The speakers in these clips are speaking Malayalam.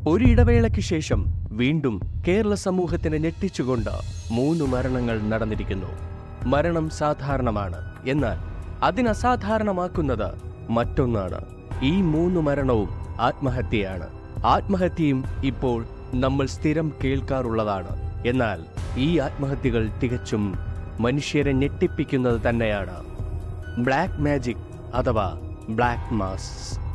ഒരിടവേളയ്ക്ക് ശേഷം വീണ്ടും കേരള സമൂഹത്തിനെ ഞെട്ടിച്ചുകൊണ്ട് 3 മരണങ്ങൾ നടന്നിരിക്കുന്നു. മരണം സാധാരണമാണ്, എന്നാൽ അതിനസാധാരണമാക്കുന്നത് മറ്റൊന്നാണ്. ഈ 3 മരണവും ആത്മഹത്യയാണ്. ആത്മഹത്യയും ഇപ്പോൾ നമ്മൾ സ്ഥിരം കേൾക്കാറുള്ളതാണ്. എന്നാൽ ഈ ആത്മഹത്യകൾ തികച്ചും മനുഷ്യരെ ഞെട്ടിപ്പിക്കുന്നത് തന്നെയാണ്. ബ്ലാക്ക് മാജിക് അഥവാ ബ്ലാക്ക് മാസ്.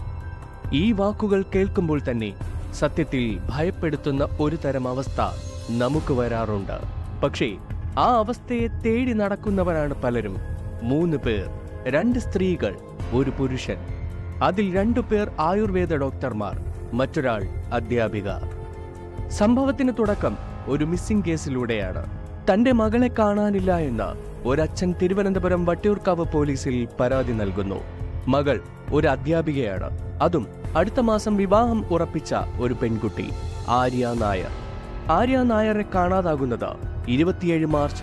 ഈ വാക്കുകൾ കേൾക്കുമ്പോൾ തന്നെ സത്യത്തിൽ ഭയപ്പെടുത്തുന്ന ഒരു തരം അവസ്ഥ നമുക്ക് വരാറുണ്ട്. പക്ഷേ ആ അവസ്ഥയെ തേടി നടക്കുന്നവരാണ് പലരും. 3 പേർ, 2 സ്ത്രീകൾ, 1 പുരുഷൻ. അതിൽ 2 പേർ ആയുർവേദ ഡോക്ടർമാർ, മറ്റൊരാൾ അധ്യാപിക. സംഭവത്തിന് തുടക്കം ഒരു മിസ്സിംഗ് കേസിലൂടെയാണ്. തന്റെ മകളെ കാണാനില്ല എന്ന ഒരച്ഛൻ തിരുവനന്തപുരം വട്ടിയൂർക്കാവ് പോലീസിൽ പരാതി നൽകുന്നു. മകൾ ഒരു അധ്യാപികയാണ്, അതും അടുത്ത മാസം വിവാഹം ഉറപ്പിച്ച ഒരു പെൺകുട്ടി, ആര്യ നായർ. ആര്യ നായരെ കാണാതാകുന്നത് 27 മാർച്ച്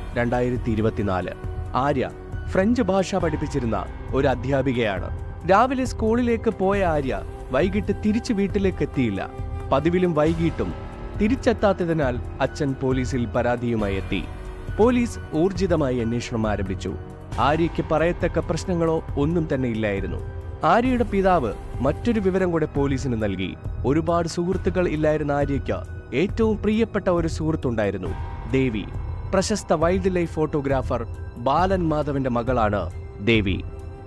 2024. ആര്യ ഫ്രഞ്ച് ഭാഷ പഠിപ്പിച്ചിരുന്ന ഒരു അധ്യാപികയാണ്. രാവിലെ സ്കൂളിലേക്ക് പോയ ആര്യ വൈകിട്ട് തിരിച്ചു വീട്ടിലേക്ക് എത്തിയില്ല. പതിവിലും വൈകിട്ടും തിരിച്ചെത്താത്തതിനാൽ അച്ഛൻ പോലീസിൽ പരാതിയുമായി എത്തി. പോലീസ് ഊർജിതമായി അന്വേഷണം ആരംഭിച്ചു. ആര്യയ്ക്ക് പറയത്തക്ക പ്രശ്നങ്ങളോ ഒന്നും തന്നെ ഇല്ലായിരുന്നു. ആര്യയുടെ പിതാവ് മറ്റൊരു വിവരം കൂടെ പോലീസിന് നൽകി. ഒരുപാട് സുഹൃത്തുക്കൾ ഇല്ലായിരുന്ന ആര്യയ്ക്ക് ഏറ്റവും പ്രിയപ്പെട്ട ഒരു സുഹൃത്തുണ്ടായിരുന്നു, ദേവി. പ്രശസ്ത വൈൽഡ് ലൈഫ് ഫോട്ടോഗ്രാഫർ ബാലൻ മാധവന്റെ മകളാണ് ദേവി.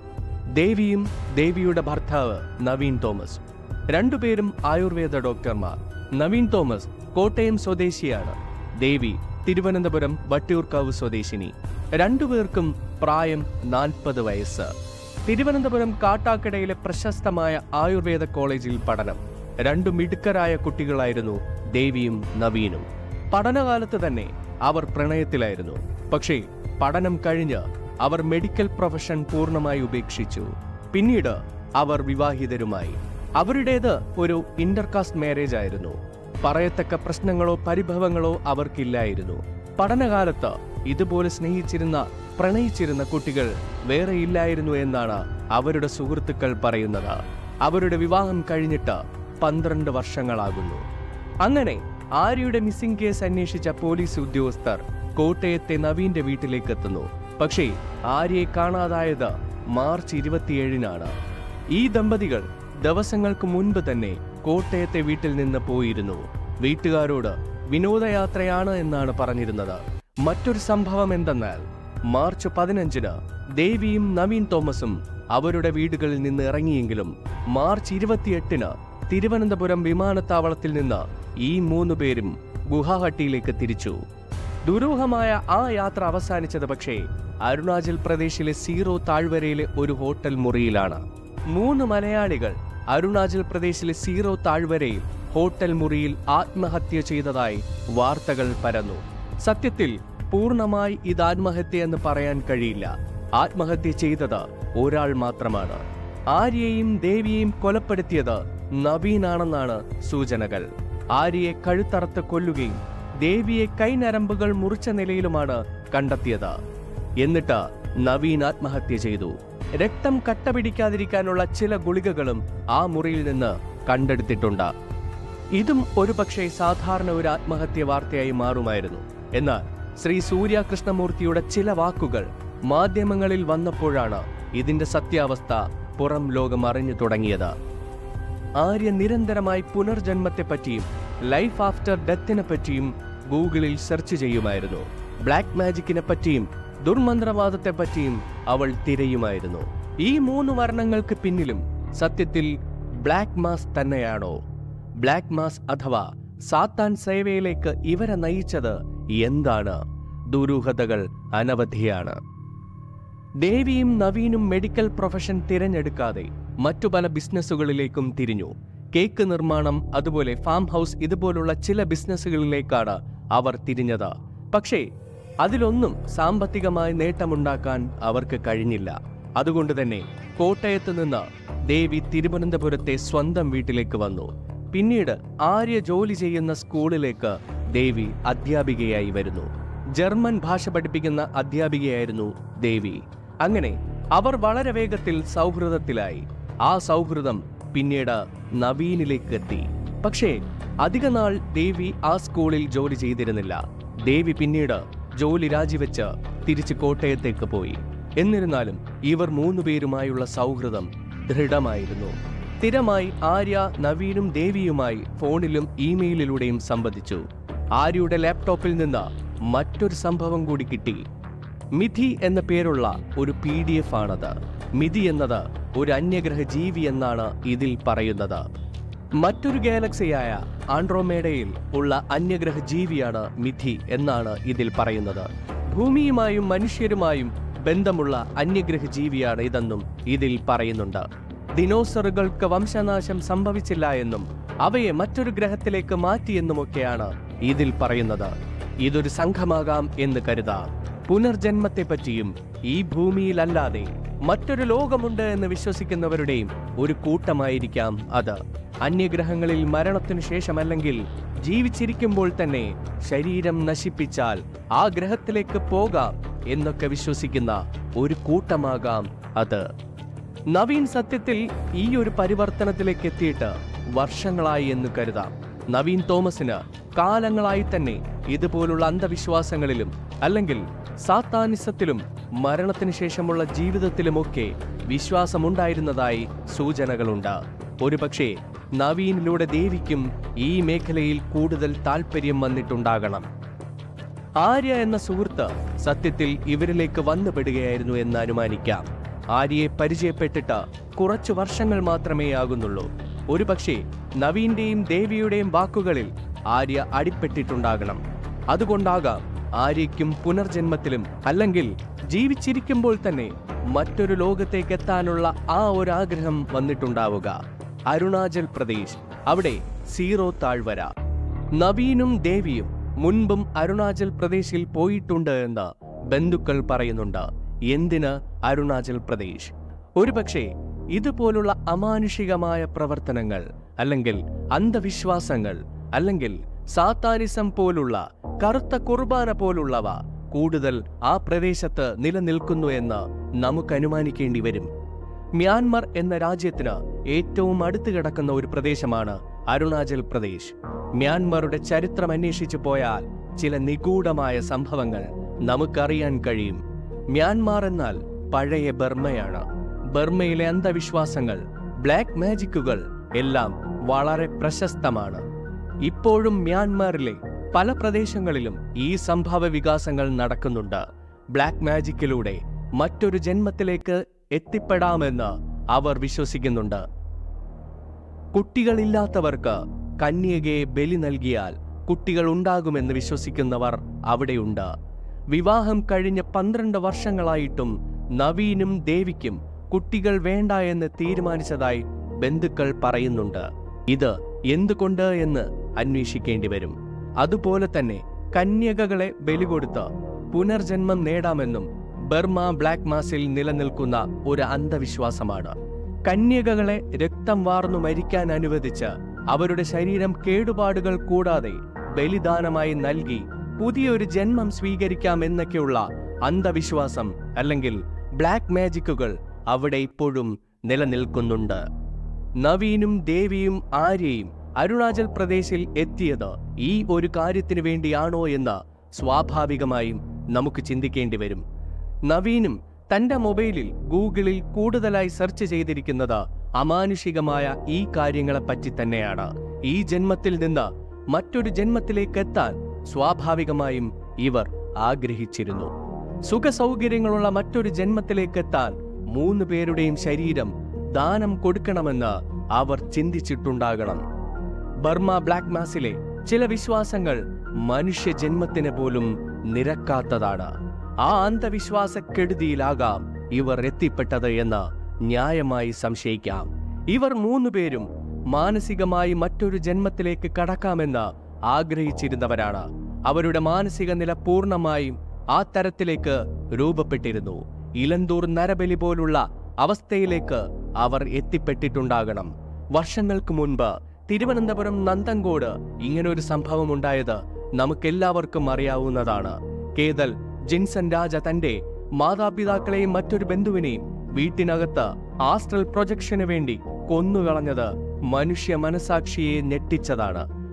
ദേവിയും ദേവിയുടെ ഭർത്താവ് നവീൻ തോമസ്, 2 പേരും ആയുർവേദ ഡോക്ടർമാർ. നവീൻ തോമസ് കോട്ടയം സ്വദേശിയാണ്. ദേവി തിരുവനന്തപുരം വട്ടിയൂർക്കാവ് സ്വദേശിനി. 2 പേർക്കും പ്രായം 40 വയസ്സ്. തിരുവനന്തപുരം കാട്ടാക്കടയിലെ പ്രശസ്തമായ ആയുർവേദ കോളേജിൽ പഠനം. 2 മിടുക്കരായ കുട്ടികളായിരുന്നു ദേവിയും നവീനും. പഠനകാലത്ത് തന്നെ അവർ പ്രണയത്തിലായിരുന്നു. പക്ഷേ പഠനം കഴിഞ്ഞ് അവർ മെഡിക്കൽ പ്രൊഫഷൻ പൂർണ്ണമായി ഉപേക്ഷിച്ചു. പിന്നീട് അവർ വിവാഹിതരുമായി. അവരുടേത് ഒരു ഇന്റർകാസ്റ്റ് മാരേജ് ആയിരുന്നു. പറയത്തക്ക പ്രശ്നങ്ങളോ പരിഭവങ്ങളോ അവർക്കില്ലായിരുന്നു. പഠനകാലത്ത് ഇതുപോലെ സ്നേഹിച്ചിരുന്ന പ്രണയിച്ചിരുന്ന കുട്ടികൾ വേറെ ഇല്ലായിരുന്നു എന്നാണ് അവരുടെ സുഹൃത്തുക്കൾ പറയുന്നത്. അവരുടെ വിവാഹം കഴിഞ്ഞിട്ട് 12 വർഷങ്ങളാകുന്നു. അങ്ങനെ ആര്യയുടെ മിസ്സിംഗ് കേസ് അന്വേഷിച്ച പോലീസ് ഉദ്യോഗസ്ഥർ കോട്ടയത്തെ നവീന്റെ വീട്ടിലേക്ക് എത്തുന്നു. പക്ഷേ ആര്യയെ കാണാതായത് മാർച്ച് 27-നാണ്. ഈ ദമ്പതികൾ ദിവസങ്ങൾക്ക് മുൻപ് തന്നെ കോട്ടയത്തെ വീട്ടിൽ നിന്ന് പോയിരുന്നു. വീട്ടുകാരോട് വിനോദയാത്രയാണ് എന്നാണ് പറഞ്ഞിരുന്നത്. മറ്റൊരു സംഭവം എന്തെന്നാൽ മാർച്ച് 15-ന് ദേവിയും നവീൻ തോമസും അവരുടെ വീടുകളിൽ നിന്ന് ഇറങ്ങിയെങ്കിലും മാർച്ച് 28-ന് തിരുവനന്തപുരം വിമാനത്താവളത്തിൽ നിന്ന് ഈ 3 പേരും ഗുവാഹട്ടിയിലേക്ക് തിരിച്ചു. ദുരൂഹമായ ആ യാത്ര അവസാനിച്ചത് പക്ഷേ അരുണാചൽ പ്രദേശിലെ സീറോ താഴ്വരയിലെ ഒരു ഹോട്ടൽ മുറിയിലാണ്. 3 മലയാളികൾ അരുണാചൽ പ്രദേശിലെ സീറോ താഴ്വരയിൽ ഹോട്ടൽ മുറിയിൽ ആത്മഹത്യ ചെയ്തതായി വാർത്തകൾ പരന്നു. സത്യത്തിൽ പൂർണ്ണമായി ഇത് ആത്മഹത്യ എന്ന് പറയാൻ കഴിയില്ല. ആത്മഹത്യ ചെയ്തത് ഒരാൾ മാത്രമാണ്. ആര്യയെയും ദേവിയെയും കൊലപ്പെടുത്തിയത് നവീനാണെന്നാണ് സൂചനകൾ. ആര്യയെ കഴുത്തറത്ത് കൊല്ലുകയും ദേവിയെ കൈനരമ്പുകൾ മുറിച്ച നിലയിലുമാണ് കണ്ടെത്തിയത്. എന്നിട്ട് നവീൻ ആത്മഹത്യ ചെയ്തു. രക്തം കട്ടപിടിക്കാതിരിക്കാനുള്ള ചില ഗുളികകളും ആ മുറിയിൽ നിന്ന് കണ്ടെടുത്തിട്ടുണ്ട്. ഇതും ഒരുപക്ഷെ സാധാരണ ഒരു ആത്മഹത്യ വാർത്തയായി മാറുമായിരുന്നു. എന്നാൽ ശ്രീ സൂര്യ കൃഷ്ണമൂർത്തിയുടെ ചില വാക്കുകൾ മാധ്യമങ്ങളിൽ വന്നപ്പോഴാണ് ഇതിന്റെ സത്യാവസ്ഥ പുറം ലോകം അറിഞ്ഞു തുടങ്ങിയത്. ആര്യ നിരന്തരമായി പുനർജന്മത്തെപ്പറ്റിയും ലൈഫ് ആഫ്റ്റർ ഡെത്തിനെ പറ്റിയും ഗൂഗിളിൽ സെർച്ച് ചെയ്യുമായിരുന്നു. ബ്ലാക്ക് മാജിക്കിനെ പറ്റിയും ദുർമന്ത്രവാദത്തെപ്പറ്റിയും അവൾ തിരയുമായിരുന്നു. ഈ 3 മരണങ്ങൾക്ക് പിന്നിലും സത്യത്തിൽ ബ്ലാക്ക് മാസ് തന്നെയാണോ? ബ്ലാക്ക് മാസ് അഥവാ സാത്താൻ സേവയിലേക്ക് ഇവരെ നയിച്ചത് എന്താണ്? ദുരൂഹതകൾ അനവധിയാണ്. ദേവിയും നവീനും മെഡിക്കൽ പ്രൊഫഷൻ തിരഞ്ഞെടുക്കാതെ മറ്റു പല ബിസിനസ്സുകളിലേക്കും തിരിഞ്ഞു. കേക്ക് നിർമ്മാണം, അതുപോലെ ഫാം ഹൗസ്, ഇതുപോലുള്ള ചില ബിസിനസ്സുകളിലേക്കാണ് അവർ തിരിഞ്ഞത്. പക്ഷേ അതിലൊന്നും സാമ്പത്തികമായി നേട്ടമുണ്ടാക്കാൻ അവർക്ക് കഴിഞ്ഞില്ല. അതുകൊണ്ട് തന്നെ കോട്ടയത്ത് നിന്ന് ദേവി തിരുവനന്തപുരത്തെ സ്വന്തം വീട്ടിലേക്ക് വന്നു. പിന്നീട് ആര്യ ജോലി ചെയ്യുന്ന സ്കൂളിലേക്ക് ദേവി അധ്യാപികയായി വരുന്നു. ജർമ്മൻ ഭാഷ പഠിപ്പിക്കുന്ന അധ്യാപികയായിരുന്നു ദേവി. അങ്ങനെ അവർ വളരെ വേഗത്തിൽ സൗഹൃദത്തിലായി. ആ സൗഹൃദം പിന്നീട് നവീനിലേക്ക് എത്തി. പക്ഷേ അധികനാൾ ദേവി ആ സ്കൂളിൽ ജോലി ചെയ്തിരുന്നില്ല. ദേവി പിന്നീട് ജോലി രാജിവെച്ച് തിരിച്ച് കോട്ടയത്തേക്ക് പോയി. എന്നിരുന്നാലും ഇവർ മൂന്നുപേരുമായുള്ള സൗഹൃദം ദൃഢമായിരുന്നു. സ്ഥിരമായി ആര്യ നവീനും ദേവിയുമായി ഫോണിലും ഇമെയിലിലൂടെയും സംവദിച്ചു. ആര്യയുടെ ലാപ്ടോപ്പിൽ നിന്ന് മറ്റൊരു സംഭവം കൂടി കിട്ടി. മിഥി എന്ന പേരുള്ള ഒരു PDF ആണത്. മിഥി എന്നത് ഒരു അന്യഗ്രഹ ജീവി എന്നാണ് ഇതിൽ പറയുന്നത്. മറ്റൊരു ഗാലക്സിയായ ആൻഡ്രോമേഡയിൽ ഉള്ള അന്യഗ്രഹ ജീവിയാണ് മിഥി എന്നാണ് ഇതിൽ പറയുന്നത്. ഭൂമിയുമായും മനുഷ്യരുമായും ബന്ധമുള്ള അന്യഗ്രഹ ജീവിയാണ് ഇതെന്നും ഇതിൽ പറയുന്നുണ്ട്. ദിനോസറുകൾക്ക് വംശനാശം സംഭവിച്ചില്ല എന്നും അവയെ മറ്റൊരു ഗ്രഹത്തിലേക്ക് മാറ്റിയെന്നുമൊക്കെയാണ് ഇതിൽ പറയുന്നത്. ഇതൊരു സംഘമാകാം എന്ന് കരുതാം. പുനർജന്മത്തെപ്പറ്റിയും ഈ ഭൂമിയിലല്ലാതെ മറ്റൊരു ലോകമുണ്ട് എന്ന് വിശ്വസിക്കുന്നവരുടെയും ഒരു കൂട്ടമായിരിക്കാം അത്. അന്യഗ്രഹങ്ങളിൽ മരണത്തിനു ശേഷമല്ലെങ്കിൽ ജീവിച്ചിരിക്കുമ്പോൾ തന്നെ ശരീരം നശിപ്പിച്ചാൽ ആ ഗ്രഹത്തിലേക്ക് പോകാം എന്നൊക്കെ വിശ്വസിക്കുന്ന ഒരു കൂട്ടമാകാം അത്. നവീൻ സത്യത്തിൽ ഈ ഒരു പരിവർത്തനത്തിലേക്ക് എത്തിയിട്ട് വർഷങ്ങളായി എന്ന് കരുതാം. നവീൻ തോമസിന് കാലങ്ങളായി തന്നെ ഇതുപോലുള്ള അന്ധവിശ്വാസങ്ങളിലും അല്ലെങ്കിൽ സാത്താനിസത്തിലും മരണത്തിന് ശേഷമുള്ള ജീവിതത്തിലുമൊക്കെ വിശ്വാസമുണ്ടായിരുന്നതായി സൂചനകളുണ്ട്. ഒരുപക്ഷെ നവീനിലൂടെ ദേവിക്കും ഈ മേഖലയിൽ കൂടുതൽ താല്പര്യം വന്നിട്ടുണ്ടാകണം. ആര്യ എന്ന സുഹൃത്ത് സത്യത്തിൽ ഇവരിലേക്ക് വന്നുപെടുകയായിരുന്നു എന്ന് അനുമാനിക്കാം. ആര്യയെ പരിചയപ്പെട്ടിട്ട് കുറച്ചു വർഷങ്ങൾ മാത്രമേ ആകുന്നുള്ളൂ. ഒരുപക്ഷെ നവീന്റെയും ദേവിയുടെയും വാക്കുകളിൽ ആര്യ അടിപ്പെട്ടിട്ടുണ്ടാകണം. അതുകൊണ്ടാകാം ആര്യയ്ക്കും പുനർജന്മത്തിലും അല്ലെങ്കിൽ ജീവിച്ചിരിക്കുമ്പോൾ തന്നെ മറ്റൊരു ലോകത്തേക്ക് എത്താനുള്ള ആ ഒരു ആഗ്രഹം വന്നിട്ടുണ്ടാവുക. അരുണാചൽ പ്രദേശ്, അവിടെ സീറോ താഴ്വര. നവീനും ദേവിയും മുൻപും അരുണാചൽ പ്രദേശിൽ പോയിട്ടുണ്ട് എന്ന് ബന്ധുക്കൾ പറയുന്നുണ്ട്. എന്തിന് അരുണാചൽ പ്രദേശ്? ഒരുപക്ഷെ ഇതുപോലുള്ള അമാനുഷികമായ പ്രവർത്തനങ്ങൾ അല്ലെങ്കിൽ അന്ധവിശ്വാസങ്ങൾ അല്ലെങ്കിൽ സാത്താനിസം പോലുള്ള കറുത്ത കുർബാന പോലുള്ളവ കൂടുതൽ ആ പ്രദേശത്ത് നിലനിൽക്കുന്നു എന്ന് നമുക്ക് അനുമാനിക്കേണ്ടി വരും. മ്യാൻമർ എന്ന രാജ്യത്തിന് ഏറ്റവും അടുത്ത് കിടക്കുന്ന ഒരു പ്രദേശമാണ് അരുണാചൽ പ്രദേശ്. മ്യാൻമറുടെ ചരിത്രം അന്വേഷിച്ചു പോയാൽ ചില നിഗൂഢമായ സംഭവങ്ങൾ നമുക്കറിയാൻ കഴിയും. മ്യാൻമാർ എന്നാൽ പഴയ ബർമ്മയാണ്. ബർമ്മയിലെ അന്ധവിശ്വാസങ്ങൾ, ബ്ലാക്ക് മാജിക്കുകൾ എല്ലാം വളരെ പ്രശസ്തമാണ്. ഇപ്പോഴും മ്യാൻമാറിലെ പല പ്രദേശങ്ങളിലും ഈ സംഭവ വികാസങ്ങൾ നടക്കുന്നുണ്ട്. ബ്ലാക്ക് മാജിക്കിലൂടെ മറ്റൊരു ജന്മത്തിലേക്ക് എത്തിപ്പെടാമെന്ന് അവർ വിശ്വസിക്കുന്നുണ്ട്. കുട്ടികളില്ലാത്തവർക്ക് കന്യകയെ ബലി നൽകിയാൽ കുട്ടികൾ ഉണ്ടാകുമെന്ന് വിശ്വസിക്കുന്നവർ അവിടെയുണ്ട്. വിവാഹം കഴിഞ്ഞ 12 വർഷങ്ങളായിട്ടും നവീനും ദേവിക്കും കുട്ടികൾ വേണ്ട എന്ന് തീരുമാനിച്ചതായി ബന്ധുക്കൾ പറയുന്നുണ്ട്. ഇത് എന്തുകൊണ്ട് എന്ന് അന്വേഷിക്കേണ്ടി വരും. അതുപോലെ തന്നെ കന്യകകളെ ബലികൊടുത്ത് പുനർജന്മം നേടാമെന്നും ബർമ ബ്ലാക്ക് മാസിൽ നിലനിൽക്കുന്ന ഒരു അന്ധവിശ്വാസമാണ്. കന്യകകളെ രക്തം വാർന്നു മരിക്കാൻ അനുവദിച്ച് അവരുടെ ശരീരം കേടുപാടുകൾ കൂടാതെ ബലിദാനമായി നൽകി പുതിയൊരു ജന്മം സ്വീകരിക്കാം എന്നൊക്കെയുള്ള അന്ധവിശ്വാസം അല്ലെങ്കിൽ ബ്ലാക്ക് മാജിക്കുകൾ അവിടെ ഇപ്പോഴും നിലനിൽക്കുന്നുണ്ട്. നവീനും ദേവിയും ആര്യയും അരുണാചൽ പ്രദേശിൽ എത്തിയത് ഈ ഒരു കാര്യത്തിന് വേണ്ടിയാണോ എന്ന് സ്വാഭാവികമായും നമുക്ക് ചിന്തിക്കേണ്ടി വരും. നവീനും തന്റെ മൊബൈലിൽ ഗൂഗിളിൽ കൂടുതലായി സെർച്ച് ചെയ്തിരിക്കുന്നത് അമാനുഷികമായ ഈ കാര്യങ്ങളെപ്പറ്റി തന്നെയാണ്. ഈ ജന്മത്തിൽ നിന്ന് മറ്റൊരു ജന്മത്തിലേക്ക് എത്താൻ സ്വാഭാവികമായും ഇവർ ആഗ്രഹിച്ചിരുന്നു. സുഖസൗകര്യങ്ങളുള്ള മറ്റൊരു ജന്മത്തിലേക്ക് എത്താൻ 3 പേരുടെയും ശരീരം ദാനം കൊടുക്കണമെന്ന് അവർ ചിന്തിച്ചിട്ടുണ്ടാകണം. ബർമ ബ്ലാക്ക് മാസിലെ ചില വിശ്വാസങ്ങൾ മനുഷ്യ ജന്മത്തിന് പോലും നിരക്കാത്തതാണ്. ആ അന്ധവിശ്വാസക്കെടുതിയിലാകാം ഇവർ എത്തിപ്പെട്ടത് എന്ന് ന്യായമായി സംശയിക്കാം. ഇവർ 3 പേരും മാനസികമായി മറ്റൊരു ജന്മത്തിലേക്ക് കടക്കാമെന്ന് ആഗ്രഹിച്ചിരുന്നവരാണ്. അവരുടെ മാനസിക നില പൂർണ്ണമായും ആ തരത്തിലേക്ക് രൂപപ്പെട്ടിരുന്നു. ഇലന്തൂർ നരബലി പോലുള്ള അവസ്ഥയിലേക്ക് അവർ എത്തിപ്പെട്ടിട്ടുണ്ടാകണം. വർഷങ്ങൾക്ക് മുൻപ് തിരുവനന്തപുരം നന്തങ്കോട് ഇങ്ങനൊരു സംഭവം ഉണ്ടായത് നമുക്കെല്ലാവർക്കും അറിയാവുന്നതാണ്. കേതൽ ജിൻസൺ രാജ തന്റെ മാതാപിതാക്കളെയും മറ്റൊരു ബന്ധുവിനെയും വീട്ടിനകത്ത് ആസ്ട്രൽ പ്രൊജക്ഷന് വേണ്ടി കൊന്നുകളഞ്ഞത് മനുഷ്യ മനസാക്ഷിയെ ഞെട്ടിച്ചതാണ്.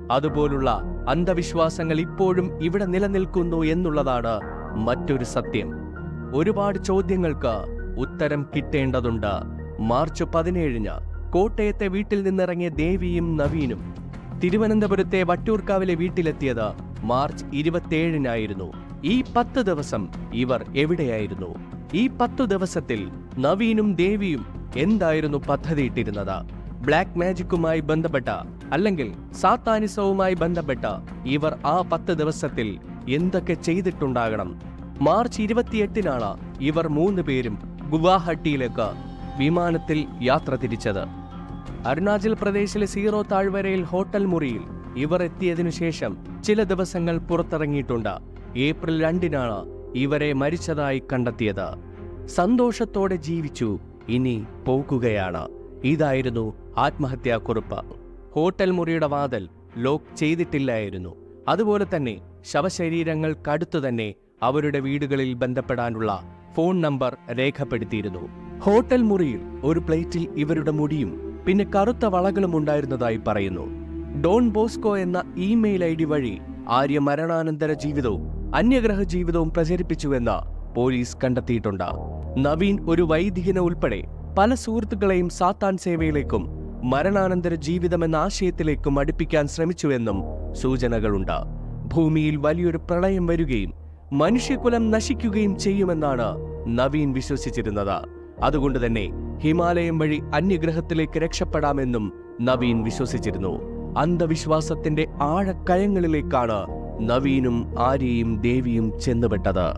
അതുപോലുള്ള അന്ധവിശ്വാസങ്ങൾ ഇപ്പോഴും ഇവിടെ നിലനിൽക്കുന്നു എന്നുള്ളതാണ് മറ്റൊരു സത്യം. ഒരുപാട് ചോദ്യങ്ങൾക്ക് ഉത്തരം കിട്ടേണ്ടതുണ്ട്. മാർച്ച് 17-ന് കോട്ടയത്തെ വീട്ടിൽ നിന്നിറങ്ങിയ ദേവിയും നവീനും തിരുവനന്തപുരത്തെ വട്ടിയൂർക്കാവിലെ വീട്ടിലെത്തിയത് മാർച്ച് 27-നായിരുന്നു. ഈ 10 ദിവസം ഇവർ എവിടെയായിരുന്നു? ഈ 10 ദിവസത്തിൽ നവീനും ദേവിയും എന്തായിരുന്നു പദ്ധതിയിട്ടിരുന്നത്? ബ്ലാക്ക് മാജിക്കുമായി ബന്ധപ്പെട്ട അല്ലെങ്കിൽ സാത്താനിസവുമായി ബന്ധപ്പെട്ട ഇവർ ആ 10 ദിവസത്തിൽ എന്തൊക്കെ ചെയ്തിട്ടുണ്ടാകണം? മാർച്ച് 28-നാണ് ഇവർ 3 പേരും ഗുവാഹട്ടിയിലേക്ക് വിമാനത്തിൽ യാത്ര തിരിച്ചത്. അരുണാചൽ പ്രദേശിലെ സീറോ താഴ്വരയിൽ ഹോട്ടൽ മുറിയിൽ ഇവർ എത്തിയതിനു ശേഷം ചില ദിവസങ്ങൾ പുറത്തിറങ്ങിയിട്ടുണ്ട്. ഏപ്രിൽ 2-നാണ് ഇവരെ മരിച്ചതായി കണ്ടെത്തിയത്. സന്തോഷത്തോടെ ജീവിച്ചു, ഇനി പോകുകയാണ്. ഇതായിരുന്നു ആത്മഹത്യാക്കുറിപ്പ്. ഹോട്ടൽ മുറിയുടെ വാതിൽ ലോക്ക് ചെയ്തിട്ടില്ലായിരുന്നു. അതുപോലെ തന്നെ ശവശരീരങ്ങൾക്കടുത്തു തന്നെ അവരുടെ വീടുകളിൽ ബന്ധപ്പെടാനുള്ള ഫോൺ നമ്പർ രേഖപ്പെടുത്തിയിരുന്നു. ഹോട്ടൽ മുറിയിൽ ഒരു പ്ലേറ്റിൽ ഇവരുടെ മുടിയും പിന്നെ കറുത്ത വളകളും ഉണ്ടായിരുന്നതായി പറയുന്നു. ഡോൺ ബോസ്കോ എന്ന ഇമെയിൽ ID വഴി ആര്യ മരണാനന്തര ജീവിതവും അന്യഗ്രഹ ജീവിതവും പ്രചരിപ്പിച്ചുവെന്ന് പോലീസ് കണ്ടെത്തിയിട്ടുണ്ട്. നവീൻ ഒരു വൈദികനെ ഉൾപ്പെടെ പല സുഹൃത്തുക്കളെയും സാത്താൻ സേവയിലേക്കും മരണാനന്തര ജീവിതമെന്ന ആശയത്തിലേക്കും അടുപ്പിക്കാൻ ശ്രമിച്ചുവെന്നും സൂചനകളുണ്ട്. ഭൂമിയിൽ വലിയൊരു പ്രളയം വരികയും മനുഷ്യകുലം നശിക്കുകയും ചെയ്യുമെന്നാണ് നവീൻ വിശ്വസിച്ചിരുന്നത്. അതുകൊണ്ട് തന്നെ ഹിമാലയം വഴി അന്യഗ്രഹത്തിലേക്ക് രക്ഷപ്പെടാമെന്നും നവീൻ വിശ്വസിച്ചിരുന്നു. അന്ധവിശ്വാസത്തിന്റെ ആഴക്കയങ്ങളിലേക്കാണ് നവീനും ആര്യയും ദേവിയും ചെന്നുപെട്ടത്.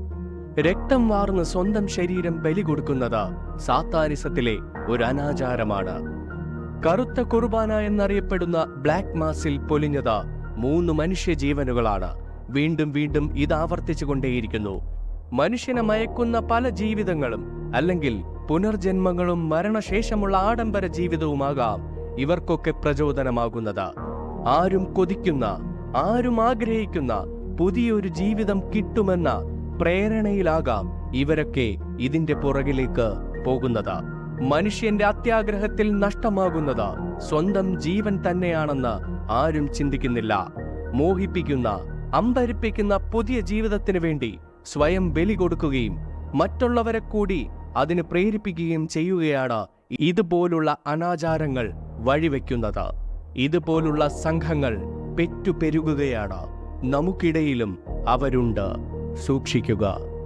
രക്തം വാർന്ന് സ്വന്തം ശരീരം ബലി കൊടുക്കുന്നത് സാത്താനിസത്തിലെ ഒരു അനാചാരമാണ്. കറുത്ത കുർബാന എന്നറിയപ്പെടുന്ന ബ്ലാക്ക് മാസിൽ പൊലിഞ്ഞത് 3 മനുഷ്യജീവനുകളാണ്. വീണ്ടും വീണ്ടും ഇത് ആവർത്തിച്ചുകൊണ്ടേയിരിക്കുന്നു. മനുഷ്യനെ മയക്കുന്ന പല ജീവിതങ്ങളും അല്ലെങ്കിൽ പുനർജന്മങ്ങളും മരണശേഷമുള്ള ആഡംബര ജീവിതവുമാകാം ഇവർക്കൊക്കെ പ്രചോദനമാകുന്നത്. ആരും കൊതിക്കുന്ന, ആരും ആഗ്രഹിക്കുന്ന പുതിയൊരു ജീവിതം കിട്ടുമെന്ന പ്രേരണയിലാകാം ഇവരൊക്കെ ഇതിന്റെ പുറകിലേക്ക് പോകുന്നത്. മനുഷ്യന്റെ അത്യാഗ്രഹത്തിൽ നഷ്ടമാകുന്നത് സ്വന്തം ജീവൻ തന്നെയാണെന്ന് ആരും ചിന്തിക്കുന്നില്ല. മോഹിപ്പിക്കുന്ന, അമ്പരിപ്പിക്കുന്ന പുതിയ ജീവിതത്തിനു വേണ്ടി സ്വയം ബലി കൊടുക്കുകയും മറ്റുള്ളവരെ കൂടി അതിന് പ്രേരിപ്പിക്കുകയും ചെയ്യുകയാണ് ഇതുപോലുള്ള അനാചാരങ്ങൾ വഴിവെക്കുന്നത്. ഇതുപോലുള്ള സംഘങ്ങൾ പെറ്റുപെരുകുകയാണ്. നമുക്കിടയിലും അവരുണ്ട്. സൂക്ഷിക്കുക.